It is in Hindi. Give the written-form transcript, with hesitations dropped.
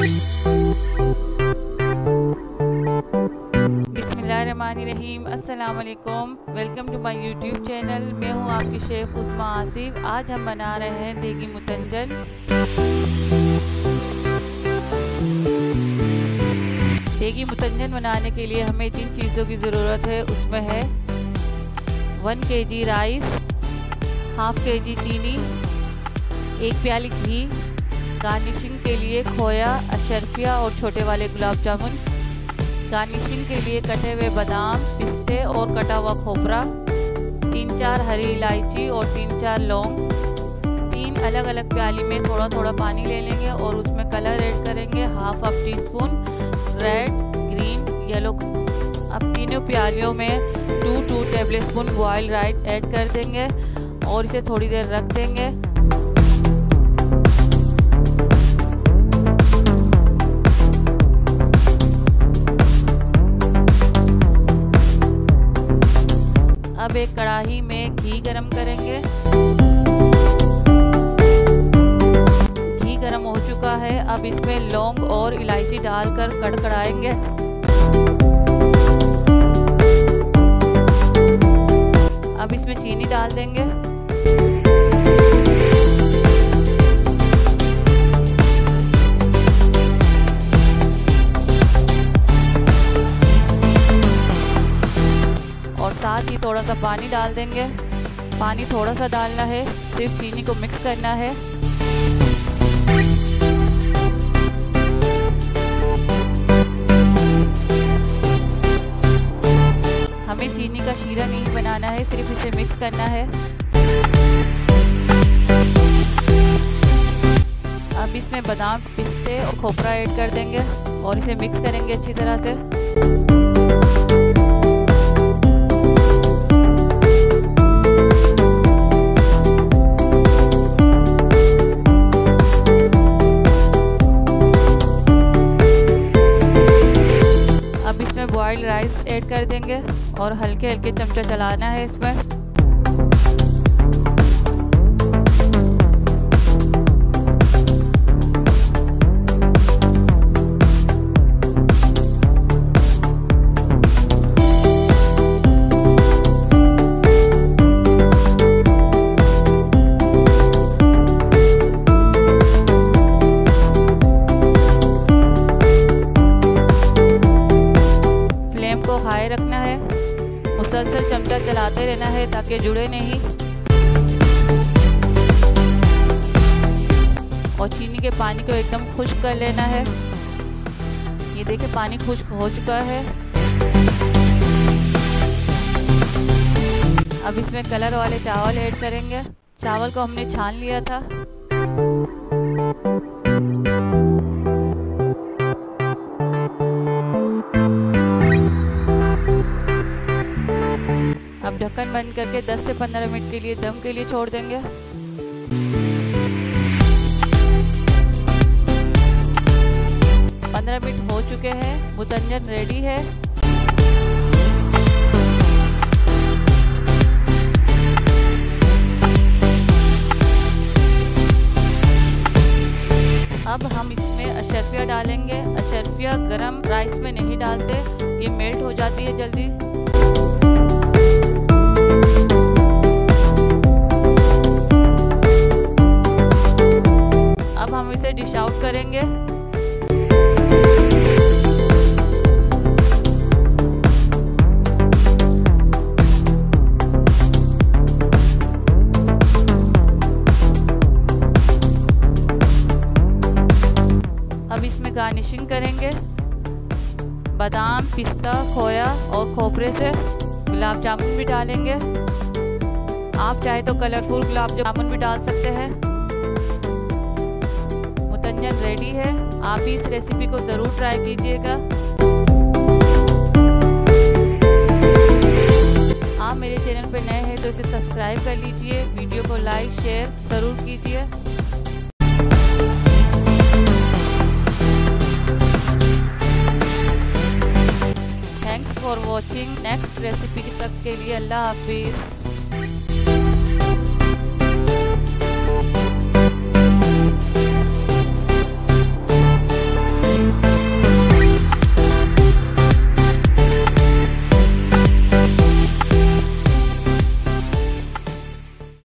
बिस्मिल्लाहिर्रहमानिर्रहीम। अस्सलाम वालेकुम। Welcome to my YouTube channel. मैं हूं आपकी शेफ़ उस्मा आसिफ। आज हम बना रहे हैं देगी मुतंजन। देगी मुतंजन बनाने के लिए हमें जिन चीज़ों की ज़रूरत है उसमें है 1 kg राइस, ½ kg चीनी, 1 प्याली घी, गार्निशिंग के लिए खोया, अशरफिया और छोटे वाले गुलाब जामुन, गार्निशिंग के लिए कटे हुए बादाम, पिस्ते और कटा हुआ खोपरा, 3-4 हरी इलायची और 3-4 लौंग। 3 अलग अलग प्याली में थोड़ा थोड़ा पानी ले लेंगे और उसमें कलर ऐड करेंगे, ½ टीस्पून रेड, ग्रीन, येलो। अब तीनों प्यालियों में 2 टेबलस्पून बॉइल्ड राइस ऐड कर देंगे और इसे थोड़ी देर रख देंगे। अब एक कढ़ाई में घी गरम करेंगे। घी गरम हो चुका है। अब इसमें लौंग और इलायची डालकर कड़कड़ाएंगे। अब इसमें चीनी डाल देंगे। और साथ ही थोड़ा सा पानी डाल देंगे। पानी थोड़ा सा डालना है, सिर्फ चीनी को मिक्स करना है। हमें चीनी का शीरा नहीं बनाना है, सिर्फ इसे मिक्स करना है। अब इसमें बादाम, पिस्ते और खोपरा ऐड कर देंगे और इसे मिक्स करेंगे अच्छी तरह से। बॉइल्ड राइस ऐड कर देंगे और हल्के हल्के चमचा चलाना है इसमें। हाई रखना है, मुसलसल चमचा चलाते रहना है ताकि जुड़े नहीं। और चीनी के पानी को एकदम खुश्क कर लेना है। ये देखिए पानी खुश्क हो चुका है। अब इसमें कलर वाले चावल ऐड करेंगे। चावल को हमने छान लिया था। अब ढक्कन बंद करके 10 से 15 मिनट के लिए दम के लिए छोड़ देंगे। पंद्रह मिनट हो चुके हैं, मुतंजन रेडी है। अब हम इसमें अशरफिया डालेंगे। अशरफिया गरम राइस में नहीं डालते, ये मेल्ट हो जाती है जल्दी। अब हम इसे डिश आउट करेंगे। अब इसमें गार्निशिंग करेंगे बादाम, पिस्ता, खोया और खोपरे से। गुलाब जामुन भी डालेंगे। आप चाहे तो कलरफुल गुलाब जामुन भी डाल सकते हैं। मुतंजन रेडी है। आप भी इस रेसिपी को ज़रूर ट्राई कीजिएगा। आप मेरे चैनल पर नए हैं तो इसे सब्सक्राइब कर लीजिए। वीडियो को लाइक शेयर ज़रूर कीजिए। Thanks for watching. Next recipe तक के लिए अल्लाह हाफिज़।